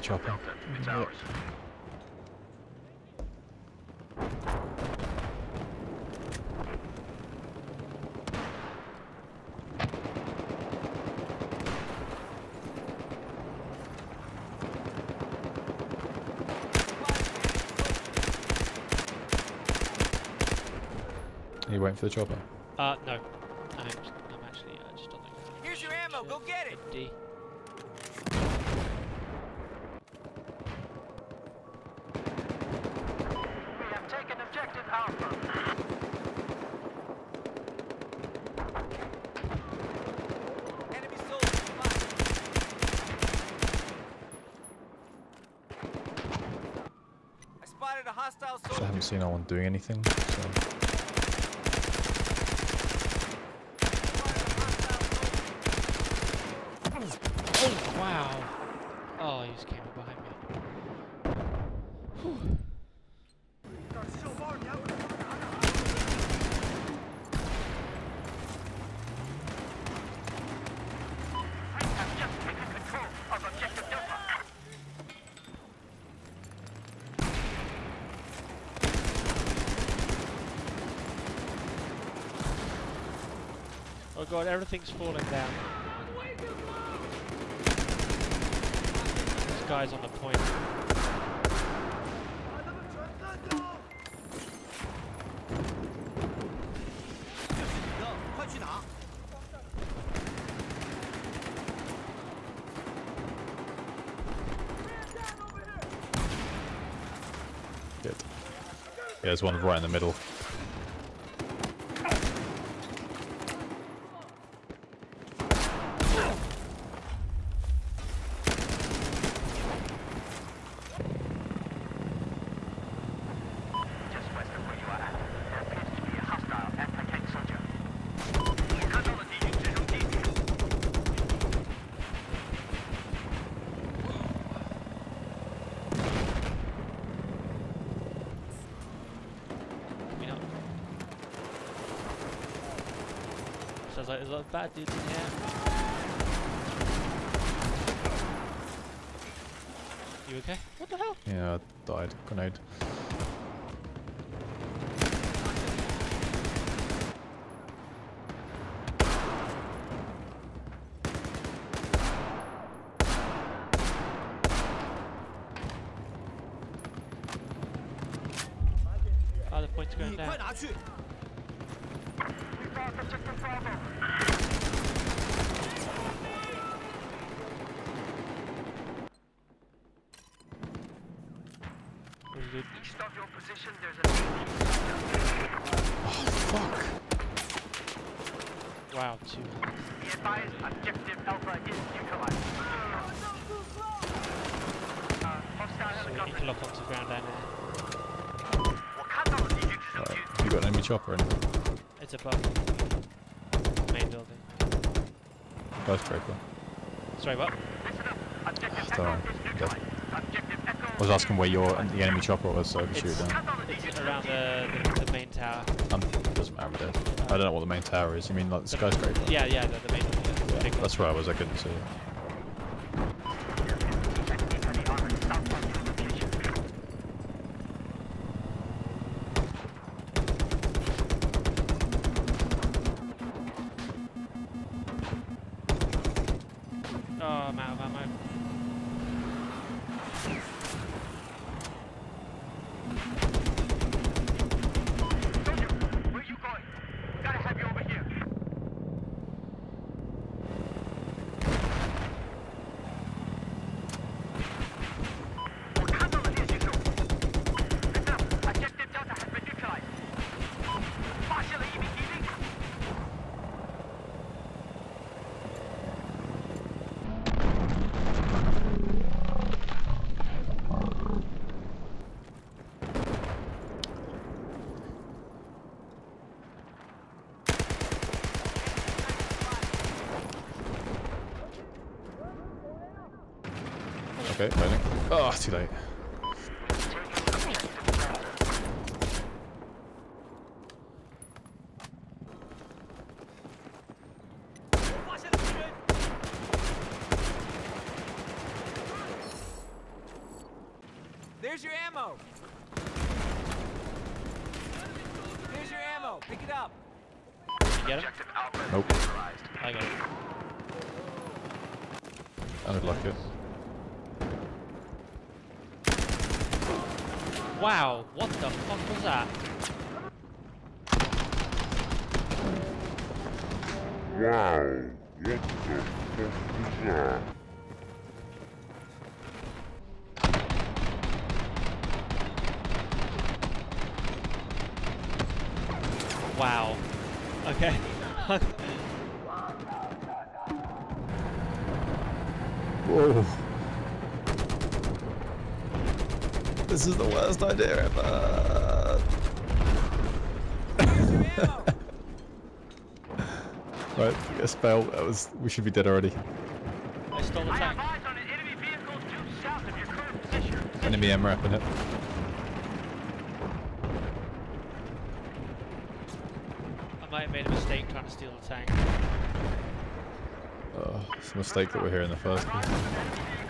chopper. It's ours. Are you waiting for the chopper? No. I'm actually just on the ground. Here's your ammo, go get it! 50. We have taken objective Alpha. Enemy soldier spotted. I spotted a hostile I soldier. haven't seen anyone doing anything. So. Oh, wow. Oh, he just came up behind me. Whew. I have just taken control of objective Delta. Oh god, everything's falling down. This guy's on the point. Good. Yeah, there's one right in the middle. Just west of where you are at, there appears to be a hostile anti-tank soldier. 看到了敌军直升机。 You know. Sounds like there's a lot of bad dudes in here. You okay? What the hell? Yeah, I died. Grenade. Oh, the point's going down. We found objective Bravo. Really good. East of your position, there's a Fuck. Wow, 2. Be advised, objective Alpha is neutralized. Hostile So we need to helicopter. lock onto the ground down there. 我看到了敌军直升 Right. 机。 Have you got an enemy chopper or anything? It's above the main building. Skyscraper. Sorry, what? Listen up. Objective It's Echo alright. is neutralized. Objective Echo. I was asking where the enemy chopper was, so I could shoot it down. 看到了敌军 It's 直 around 升机。 the main tower. Doesn't matter. It is. I don't know what the main tower is. You mean like the skyscraper? Yeah, the main one. Yeah, Yeah, big one. that's where I was. I couldn't see it. Enemy armored south of your location. Oh, I'm out of ammo. Soldier, where are you going? Gotta have you over here. Objective Delta has been neutralized. Partially EVTV. Okay, loading. Oh, too late. ammo. Here's your ammo. Pick it up. Did you get him? Objective Alpha Nope. neutralized. I got him. I would like it. Wow, what the fuck was that? Wow. Okay. Whoa. This is the worst idea ever. Here's your ammo. Right, get a spell. We should be dead already. I stole the I tank. have eyes on an enemy vehicle due south of your current position. Enemy MRAP in it. I might have made a mistake trying to steal the tank. Oh, it's a mistake that we're here in the first place. Eyes on an enemy vehicle